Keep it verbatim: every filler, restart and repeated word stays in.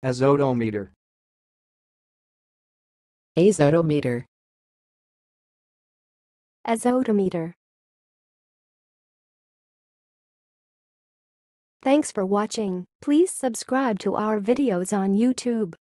Azotometer. Azotometer. Azotometer. Thanks for watching. Please subscribe to our videos on YouTube.